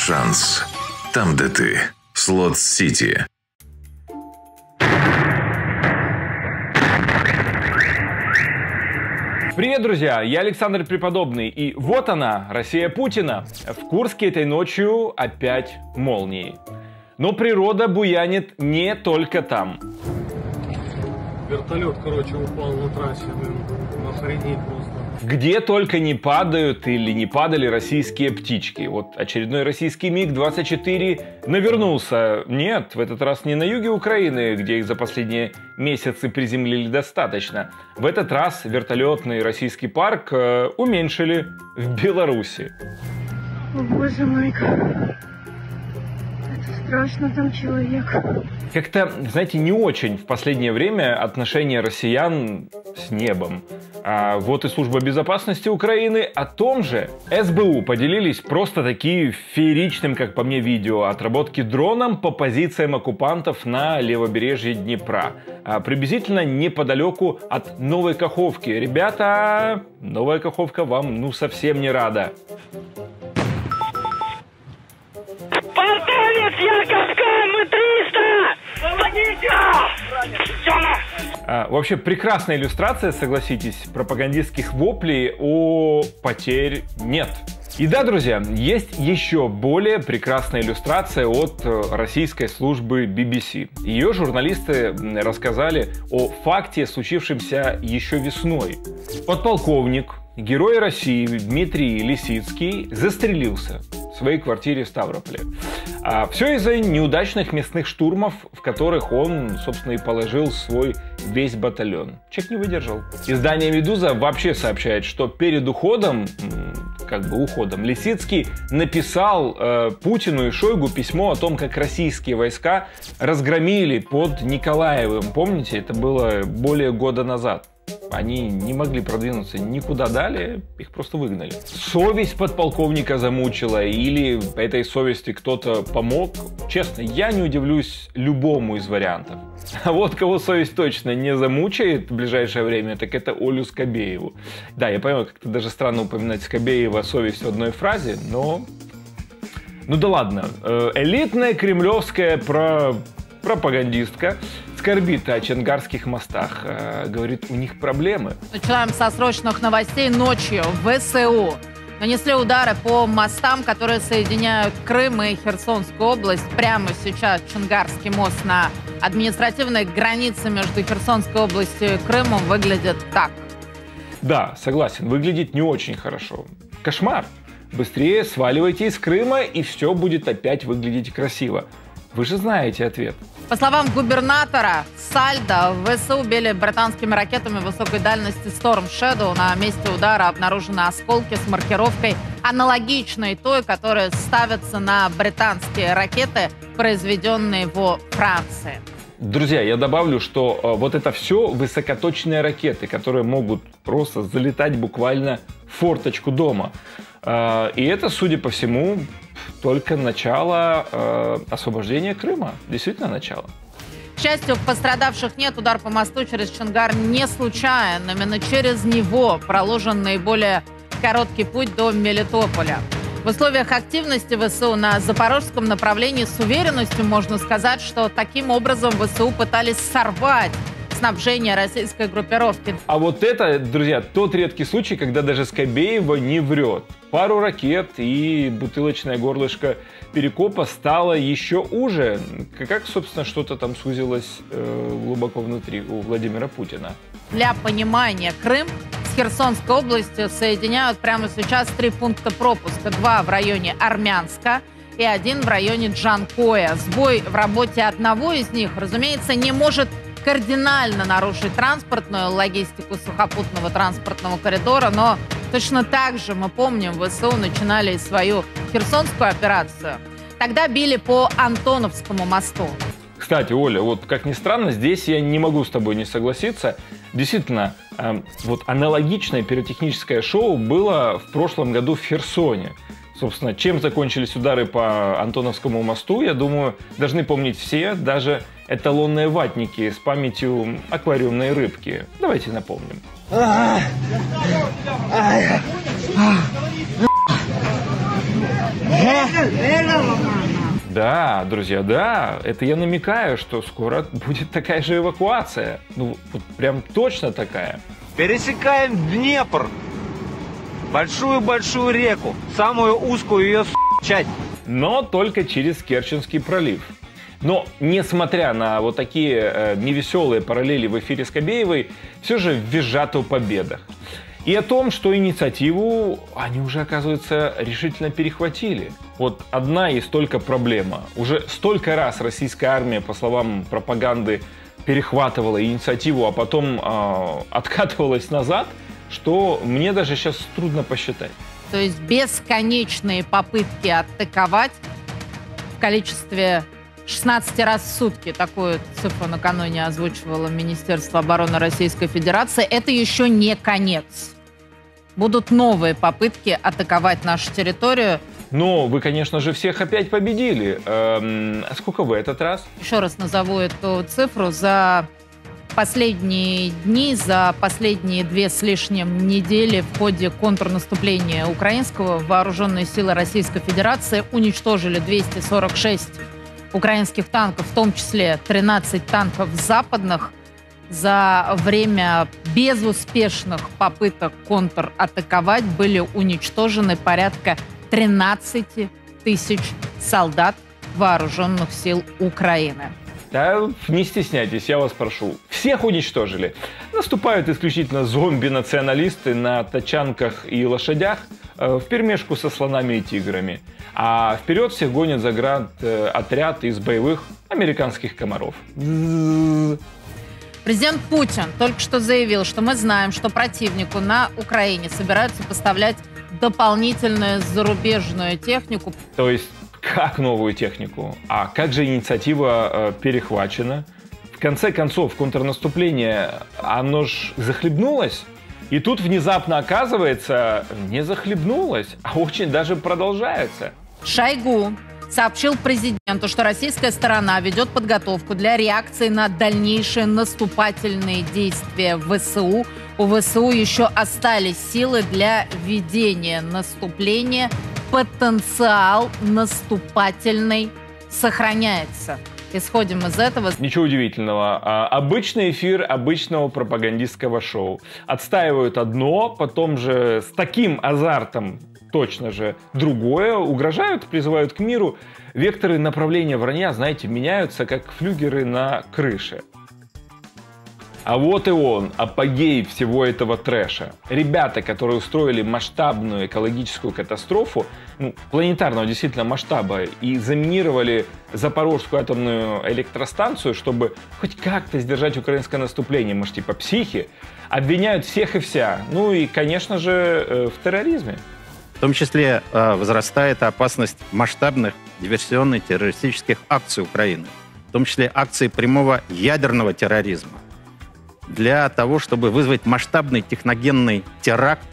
Шанс. Там, где ты. Слот-Сити. Привет, друзья! Я Александр Преподобный, и вот она, Россия Путина. В Курске этой ночью опять молнии. Но природа буянит не только там. Вертолет, короче, упал на трассе, охренеть просто. Где только не падают или не падали российские птички. Вот очередной российский МиГ-24 навернулся. Нет, в этот раз не на юге Украины, где их за последние месяцы приземлили достаточно. В этот раз вертолетный российский парк уменьшили в Беларуси. О, боже мой, это страшно, там человек. Как-то, знаете, не очень в последнее время отношения россиян с небом. А вот и Служба безопасности Украины о том же. СБУ поделились просто таки фееричным, как по мне, видео отработки дроном по позициям оккупантов на левобережье Днепра. Приблизительно неподалеку от Новой Каховки. Ребята, Новая Каховка вам ну совсем не рада. Порталец Яковская, мы 300! Помогите! Вообще прекрасная иллюстрация, согласитесь, пропагандистских воплей о потерь нет. И да, друзья, есть еще более прекрасная иллюстрация от российской службы BBC. Ее журналисты рассказали о факте, случившемся еще весной. Подполковник, герой России Дмитрий Лисицкий застрелился в своей квартире в Ставрополе. Все из-за неудачных мясных штурмов, в которых он, собственно, и положил свой весь батальон. Человек не выдержал. Издание «Медуза» вообще сообщает, что перед уходом, Лисицкий написал Путину и Шойгу письмо о том, как российские войска разгромили под Николаевым. Помните, это было более года назад. Они не могли продвинуться никуда далее, их просто выгнали. Совесть подполковника замучила или этой совести кто-то помог? Честно, я не удивлюсь любому из вариантов. А вот кого совесть точно не замучает в ближайшее время, так это Олю Скобееву. Да, я понимаю, как-то даже странно упоминать Скобеева совесть в одной фразе, но... Ну да ладно. Элитная кремлевская пропагандистка скорбит о Чонгарских мостах. Говорит, у них проблемы. Начинаем со срочных новостей. Ночью ВСУ нанесли удары по мостам, которые соединяют Крым и Херсонскую область. Прямо сейчас Чонгарский мост на административной границе между Херсонской областью и Крымом выглядит так. Да, согласен, выглядит не очень хорошо. Кошмар. Быстрее сваливайте из Крыма, и все будет опять выглядеть красиво. Вы же знаете ответ. По словам губернатора Сальдо, в ВСУ били британскими ракетами высокой дальности Storm Shadow. На месте удара обнаружены осколки с маркировкой, аналогичной той, которая ставится на британские ракеты, произведенные во Франции. Друзья, я добавлю, что вот это все высокоточные ракеты, которые могут просто залетать буквально в форточку дома. И это, судя по всему, только начало освобождения Крыма. Действительно начало. К счастью, пострадавших нет. Удар по мосту через Чонгар не случайен. Именно через него проложен наиболее короткий путь до Мелитополя. В условиях активности ВСУ на запорожском направлении с уверенностью можно сказать, что таким образом ВСУ пытались сорвать снабжение российской группировки. А вот это, друзья, тот редкий случай, когда даже Скобеева не врет. Пару ракет и бутылочное горлышко Перекопа стало еще уже. Как, собственно, что-то там сузилось глубоко внутри у Владимира Путина. Для понимания, Крым с Херсонской областью соединяют прямо сейчас 3 пункта пропуска. 2 в районе Армянска и 1 в районе Джанкоя. Сбой в работе одного из них, разумеется, не может кардинально нарушить транспортную логистику сухопутного транспортного коридора, но точно так же, мы помним, ВСУ начинали свою Херсонскую операцию. Тогда били по Антоновскому мосту. Кстати, Оля, вот как ни странно, здесь я не могу с тобой не согласиться. Действительно, вот аналогичное пиротехническое шоу было в прошлом году в Херсоне. Собственно, чем закончились удары по Антоновскому мосту, я думаю, должны помнить все, даже эталонные ватники с памятью аквариумной рыбки. Давайте напомним. Да, друзья, да, это я намекаю, что скоро будет такая же эвакуация. Ну, вот прям точно такая. Пересекаем Днепр. Большую-большую реку. Самую узкую ее часть. Но только через Керченский пролив. Но, несмотря на вот такие невеселые параллели в эфире Скобеевой, все же визжат о победах. И о том, что инициативу они уже, оказывается, решительно перехватили. Вот одна и столько проблема. Уже столько раз российская армия, по словам пропаганды, перехватывала инициативу, а потом откатывалась назад, что мне даже сейчас трудно посчитать. То есть бесконечные попытки атаковать в количестве 16 раз в сутки, такую цифру накануне озвучивало Министерство обороны Российской Федерации, это еще не конец. Будут новые попытки атаковать нашу территорию. Но вы, конечно же, всех опять победили. Сколько в этот раз? Еще раз назову эту цифру. За последние дни, за последние 2 с лишним недели в ходе контрнаступления украинского вооруженные силы Российской Федерации уничтожили 246 украинских танков, в том числе 13 танков западных. За время безуспешных попыток контратаковать были уничтожены порядка 13 тысяч солдат вооруженных сил Украины. Да, не стесняйтесь, я вас прошу. Всех уничтожили. Наступают исключительно зомби-националисты на тачанках и лошадях вперемешку со слонами и тиграми. А вперед всех гонит отряд из боевых американских комаров. Президент Путин только что заявил, что мы знаем, что противнику на Украине собираются поставлять дополнительную зарубежную технику. То есть, как новую технику? А как же инициатива перехвачена? В конце концов, контрнаступление, оно ж захлебнулось. И тут внезапно оказывается, не захлебнулось, а очень даже продолжается. Шойгу сообщил президенту, что российская сторона ведет подготовку для реакции на дальнейшие наступательные действия ВСУ. У ВСУ еще остались силы для ведения наступления. Потенциал наступательный сохраняется. Исходим из этого. Ничего удивительного. Обычный эфир обычного пропагандистского шоу. Отстаивают одно, потом же с таким азартом точно же другое, угрожают, призывают к миру. Векторы направления вранья, знаете, меняются, как флюгеры на крыше. А вот и он, апогей всего этого трэша. Ребята, которые устроили масштабную экологическую катастрофу, планетарного действительно масштаба, и заминировали Запорожскую атомную электростанцию, чтобы хоть как-то сдержать украинское наступление, может, типа психи, обвиняют всех и вся. Ну и, конечно же, в терроризме. В том числе возрастает опасность масштабных диверсионно-террористических акций Украины, в том числе акций прямого ядерного терроризма. Для того, чтобы вызвать масштабный техногенный теракт,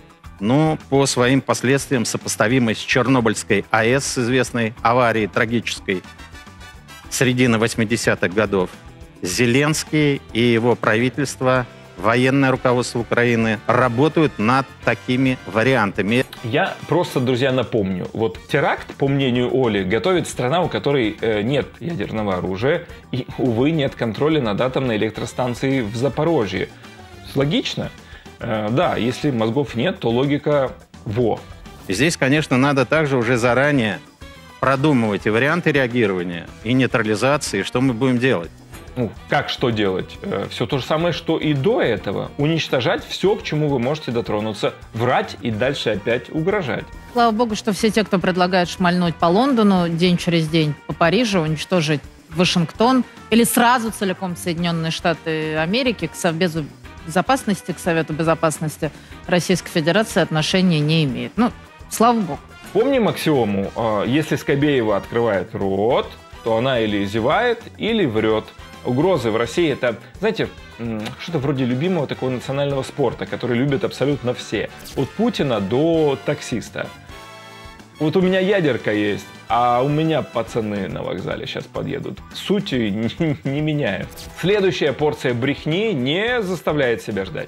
по своим последствиям сопоставимый с Чернобыльской АЭС, с известной аварией трагической середины 80-х годов, Зеленский и его правительство, военное руководство Украины работают над такими вариантами. Я просто, друзья, напомню. Вот теракт, по мнению Оли, готовит страна, у которой нет ядерного оружия и, увы, нет контроля над атомной электростанцией в Запорожье. Логично? Да, если мозгов нет, то логика во. Здесь, конечно, надо также уже заранее продумывать и варианты реагирования, и нейтрализации, что мы будем делать. Как что делать? Все то же самое, что и до этого. Уничтожать все, к чему вы можете дотронуться. Врать и дальше опять угрожать. Слава богу, что все те, кто предлагает шмальнуть по Лондону день через день, по Парижу, уничтожить Вашингтон или сразу целиком Соединенные Штаты Америки к Совбезу безопасности, к Совету Безопасности Российской Федерации отношения не имеет. Слава богу. Помним аксиому. Если Скобеева открывает рот, то она или зевает, или врет. Угрозы в России — это, знаете, что-то вроде любимого такого национального спорта, который любят абсолютно все. От Путина до таксиста. Вот у меня ядерка есть, а у меня пацаны на вокзале сейчас подъедут. Сути не меняют. Следующая порция брехни не заставляет себя ждать.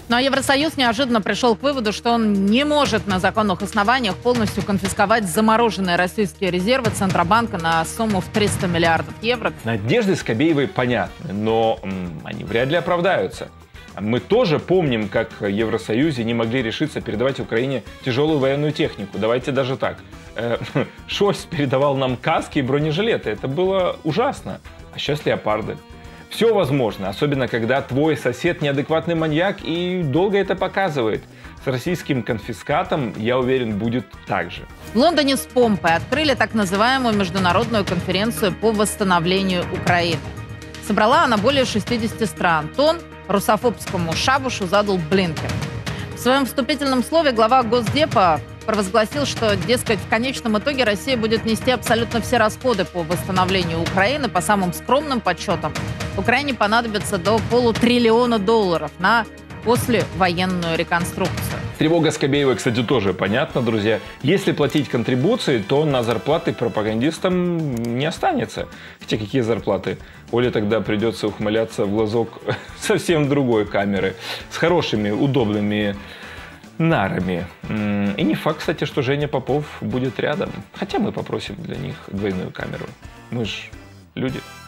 Ну а Евросоюз неожиданно пришел к выводу, что он не может на законных основаниях полностью конфисковать замороженные российские резервы Центробанка на сумму в 300 миллиардов евро. Надежды Скобеевой понятны, но они вряд ли оправдаются. Мы тоже помним, как в Евросоюзе не могли решиться передавать Украине тяжелую военную технику. Давайте даже так. Шольц передавал нам каски и бронежилеты. Это было ужасно. А сейчас леопарды. Все возможно, особенно когда твой сосед неадекватный маньяк и долго это показывает. С российским конфискатом, я уверен, будет так же. В Лондоне с помпой открыли так называемую международную конференцию по восстановлению Украины. Собрала она более 60 стран. Тон русофобскому шабушу задал Блинкен. В своем вступительном слове глава Госдепа провозгласил, что, дескать, в конечном итоге Россия будет нести абсолютно все расходы по восстановлению Украины. По самым скромным подсчетам, Украине понадобится до $500 билиона на послевоенную реконструкцию. Тревога Скобеевой, кстати, тоже понятна, друзья. Если платить контрибуции, то на зарплаты пропагандистам не останется. Хотя какие зарплаты? Оле тогда придется ухмыляться в глазок совсем другой камеры. С хорошими, удобными нарами. И не факт, кстати, что Женя Попов будет рядом. Хотя мы попросим для них двойную камеру. Мы ж люди.